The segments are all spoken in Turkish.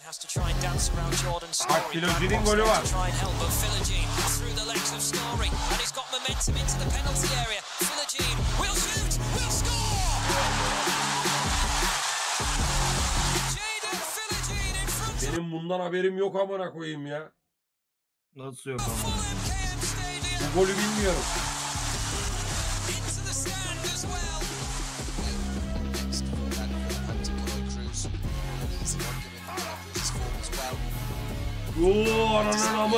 Bak Filogene golü var. Benim bundan haberim yok amına koyayım ya. Nasıl yok ama? Bu golü bilmiyorum. Ooo ananın amı.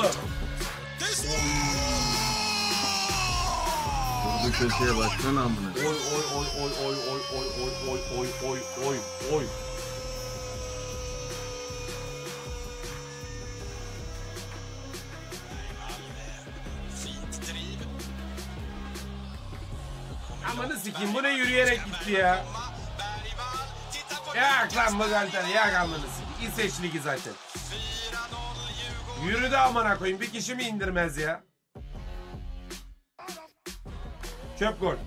Burada köşeye baksana amına. Oy oy oy oy oy oy oy oy oy oy oy oy oy. Amanı sikeyim, bu ne yürüyerek gitti ya. Yak lan bu galter, yak amanı sikeyim. İsveç ligi zaten. Yürüdü amına koyayım, bir kişi mi indirmez ya? Çöp gol.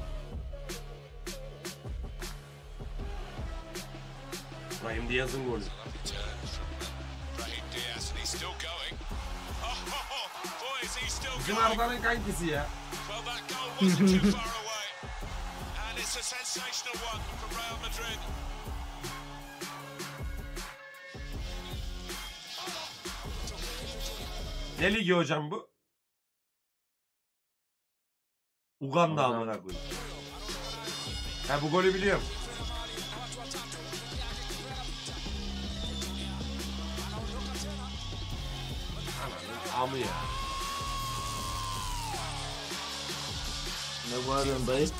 Brahim Diaz'ın golü. Bizim Arda'nın kankisi ya. Ne ligi hocam bu? Uganda amına koyayım. Ha bu golü biliyorum. Ananın amı ya. Ne bağırıyorsun dayı?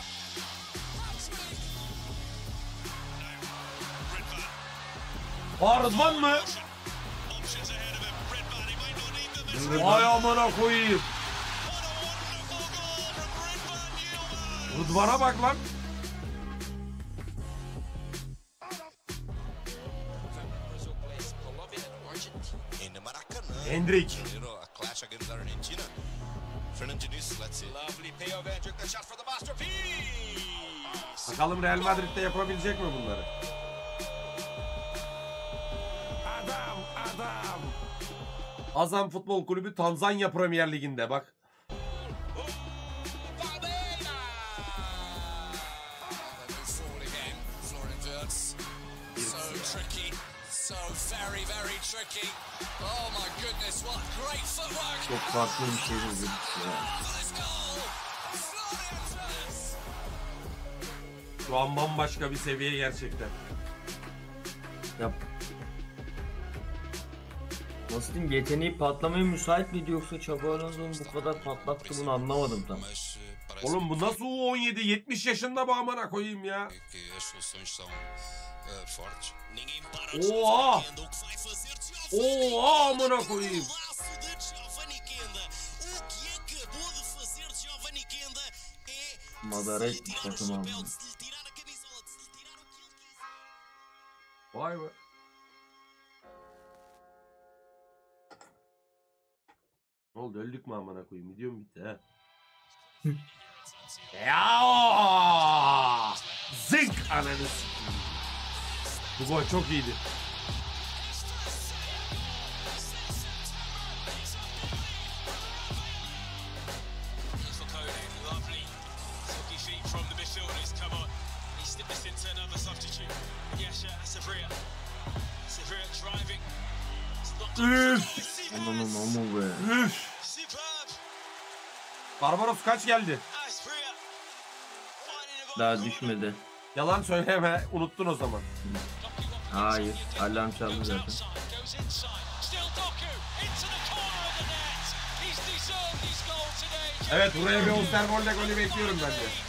Rıdvan mı? Vay amına koyayım. Rıdvan'a bak lan. Hendrik. Bakalım Real Madrid'de yapabilecek mi bunları? Adam. Azam Futbol Kulübü Tanzanya Premier Ligi'nde bak. Çok farklı bir şey bu. Şu an bambaşka bir seviye gerçekten. Yap. Nasıl diyeyim, yeteneği patlamaya müsait miydi yoksa Xabi Alonso'nun bu kadar patlattı bunu anlamadım tam. Oğlum bu nasıl U17 70 yaşında bu amına koyayım ya. Oha! Oha amına koyayım. Madara etmiş takım aldı. Vay be. Ne oldu, öldük mü amına koyayım? Videom bitti ha. Ya! Zınk ananı sikeyim. Bu gol çok iyiydi. Üf! Ananın amı be. Üf! Barbaros kaç geldi? Daha düşmedi. Yalan söyleme, unuttun o zaman. Hayır, alarm çaldı zaten. Evet, buraya bir Osterwolde golü bekliyorum ben de.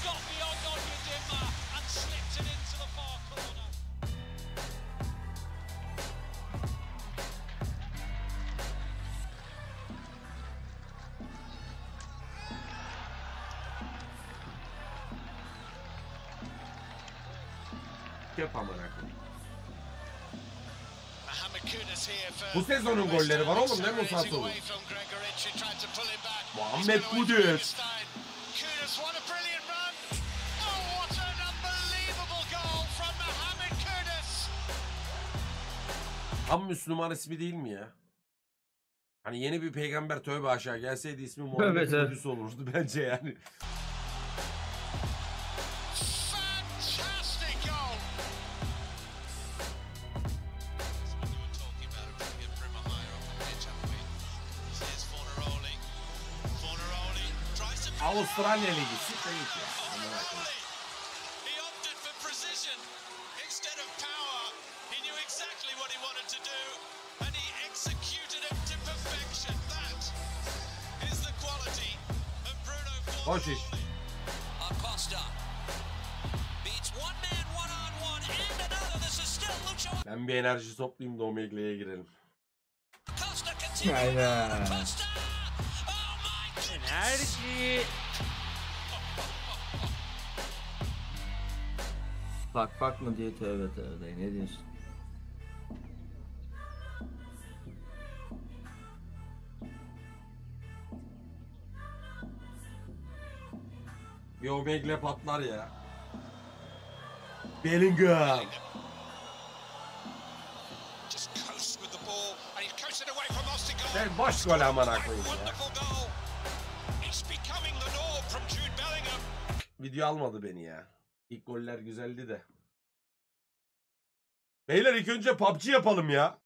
Yap amına koyayım. Bu sezonun golleri var oğlum, ne Musa olur? Muhammed Kudüs. Tam Müslüman ismi değil mi ya? Hani yeni bir peygamber tövbe aşağı gelseydi ismi Muhammed evet. Kudüs olurdu bence yani. Fantastic goal. Talking about a brilliant Brimmer higher on the pitch, haven't we? Here's Fornaroli. Fornaroli tries to. Avustralya Ligi siktir git ya. Fornaroli. He opted for precision instead of power. He knew exactly what he wanted to do, and he executed it to perfection. That is the quality of Bruno Hoş iş. Fornaroli. Acosta beats one man one-on-one and another. This is still Lucho Ben bir enerji toplayayım da Omegle'ye girelim. Acosta continuing. Aynen. Acosta. Oh my goodness. Enerji. Bak mı diye tövbe tövbe ne diyorsun? Bir Omegle patlar ya. Bellingham. Just coast with the ball, and he coasted away from Ostergaard. Sen boş gol amına koyayım ya. Wonderful goal. It's becoming the norm from Jude Bellingham. Video almadı beni ya. İlk goller güzeldi de. Beyler ilk önce PUBG yapalım ya.